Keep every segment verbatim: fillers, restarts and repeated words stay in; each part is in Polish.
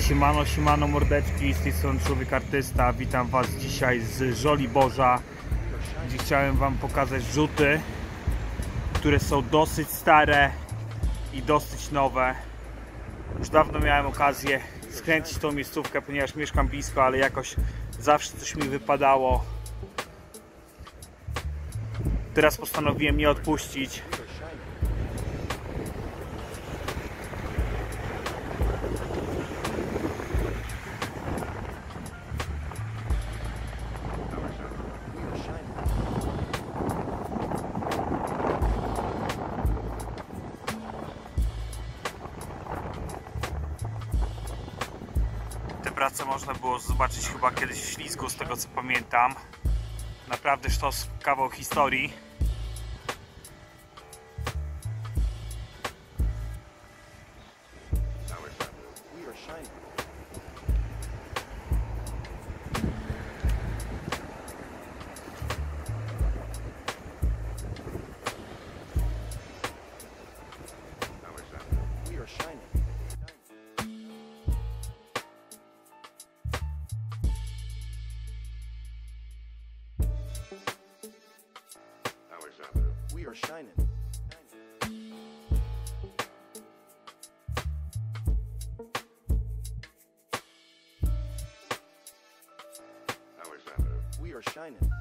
Siemano, siemano mordeczki, z tej strony Człowiek Artysta. Witam Was dzisiaj z Żoliborza, gdzie chciałem Wam pokazać rzuty, które są dosyć stare i dosyć nowe. Już dawno miałem okazję skręcić tą miejscówkę, ponieważ mieszkam blisko, ale jakoś zawsze coś mi wypadało. Teraz postanowiłem nie odpuścić. Te prace można było zobaczyć chyba kiedyś w Ślizgu, z tego co pamiętam. Naprawdę sztos, kawał historii. We are shining. We are shining.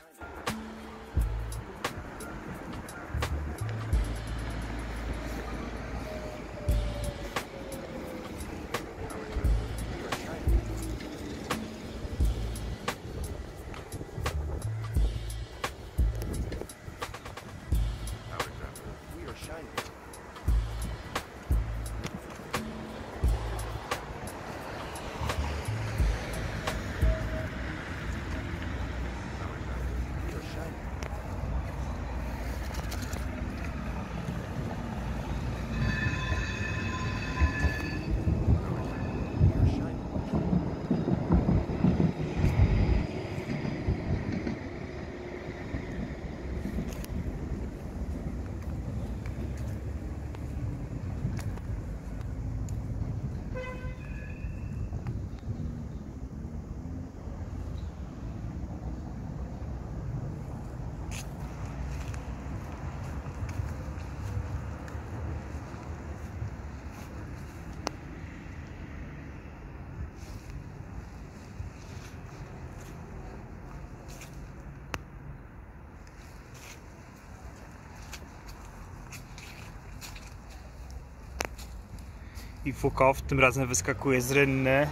I Fukow tym razem wyskakuje z rynny.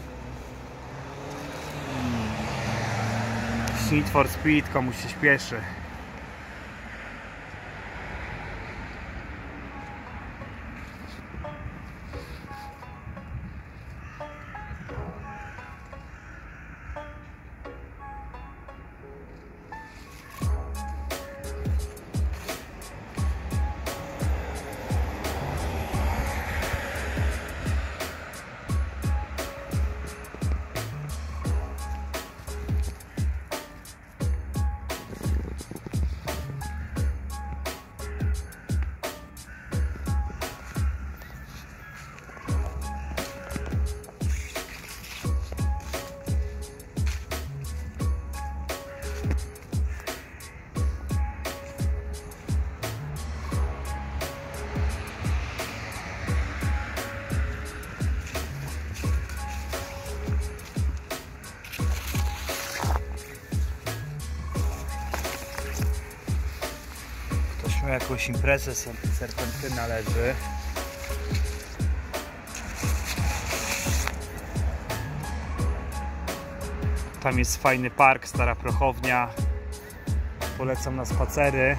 Need for Speed, komuś się śpieszy. Miał jakąś imprezę, serpentyna leży. Tam jest fajny park, stara prochownia. Polecam na spacery.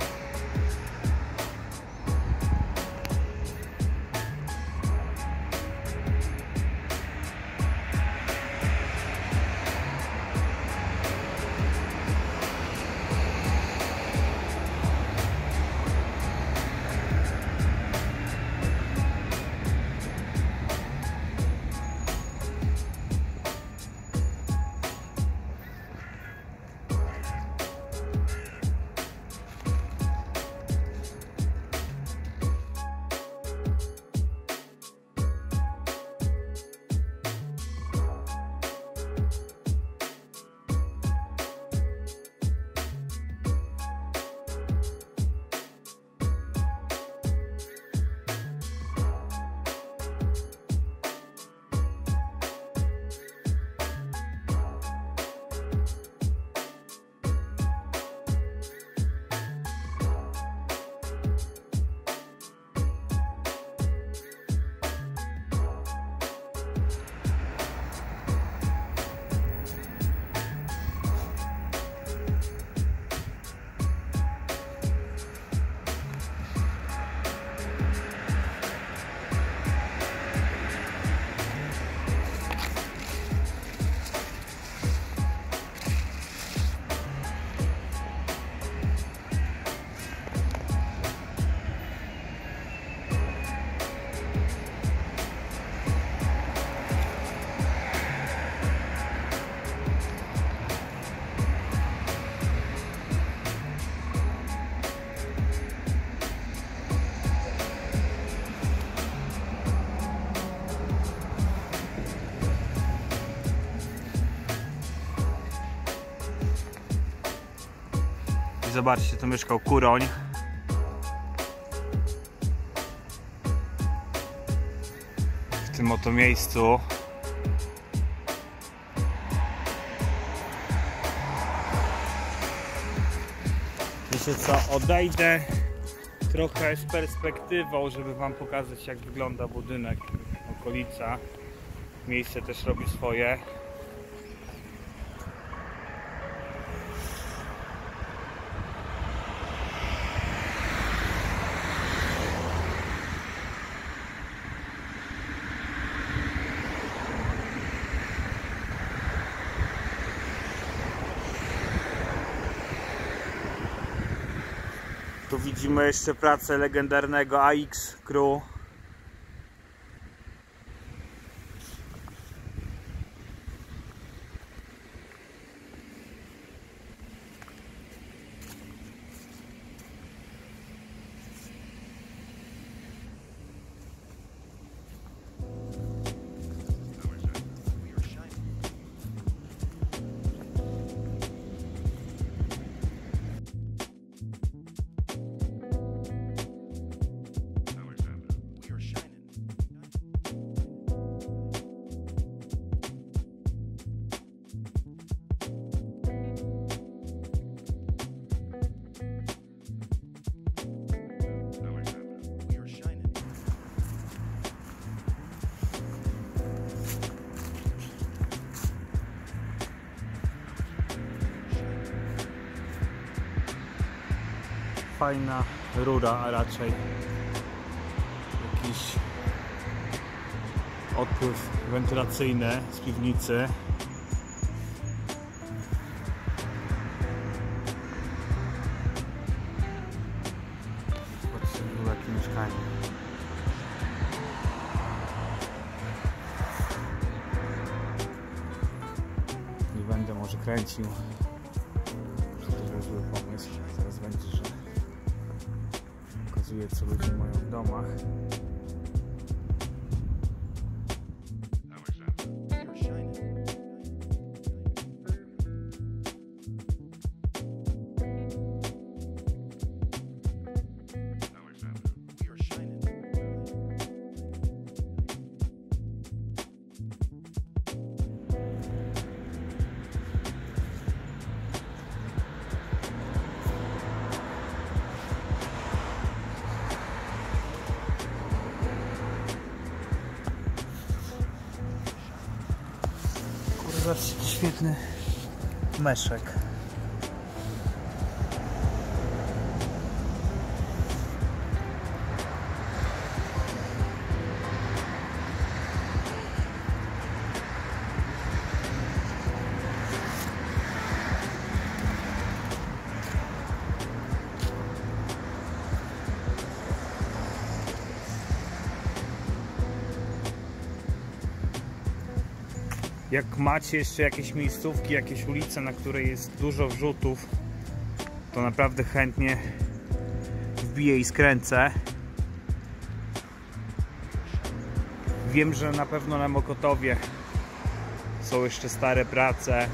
zobaczcie, tu mieszkał Kuroń. W tym oto miejscu. Wiecie co, odejdę trochę z perspektywą, żeby wam pokazać, jak wygląda budynek, okolica. Miejsce też robi swoje. Tu widzimy jeszcze pracę legendarnego A X Crew. Fajna rura, a raczej jakiś odpływ wentylacyjny z piwnicy. Zobaczcie, w ogóle jakie mieszkanie. Nie będę może kręcił. To trochę zły pomysł. Zaraz będzie, że pokazuję, co ludzie mają w domach. Zobaczcie, jaki świetny meszek. Jak macie jeszcze jakieś miejscówki, jakieś ulice, na której jest dużo wrzutów, to naprawdę chętnie wbiję i skręcę. Wiem, że na pewno na Mokotowie są jeszcze stare prace,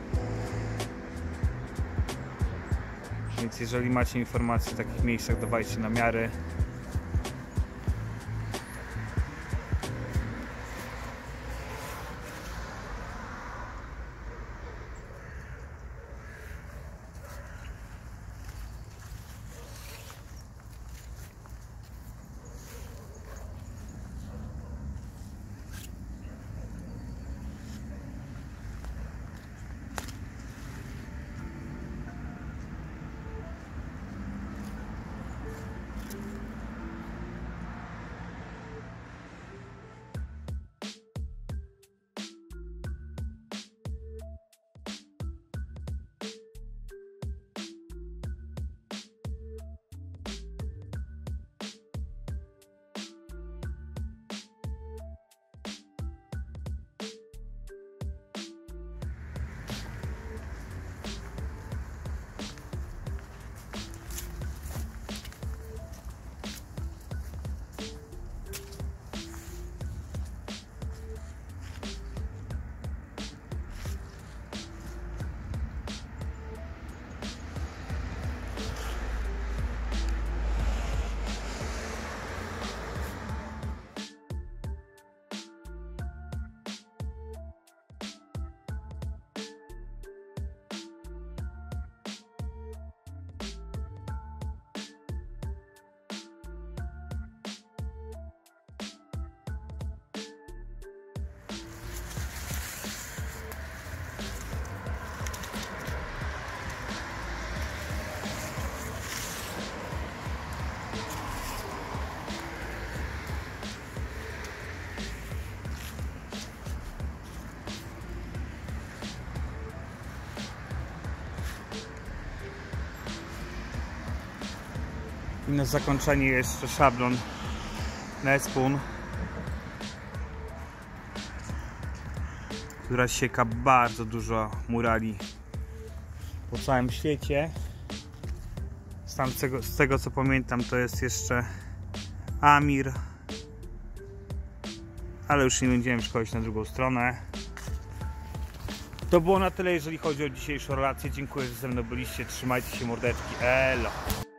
więc jeżeli macie informacje w takich miejscach, dawajcie namiary. I na zakończenie jeszcze szablon Nespun, która sieka bardzo dużo murali po całym świecie. Z, tam, z, tego, z tego co pamiętam, to jest jeszcze Amir, ale już nie będziemy szkolić na drugą stronę. To było na tyle, jeżeli chodzi o dzisiejszą relację. Dziękuję, że ze mną byliście. Trzymajcie się, mordeczki. Elo!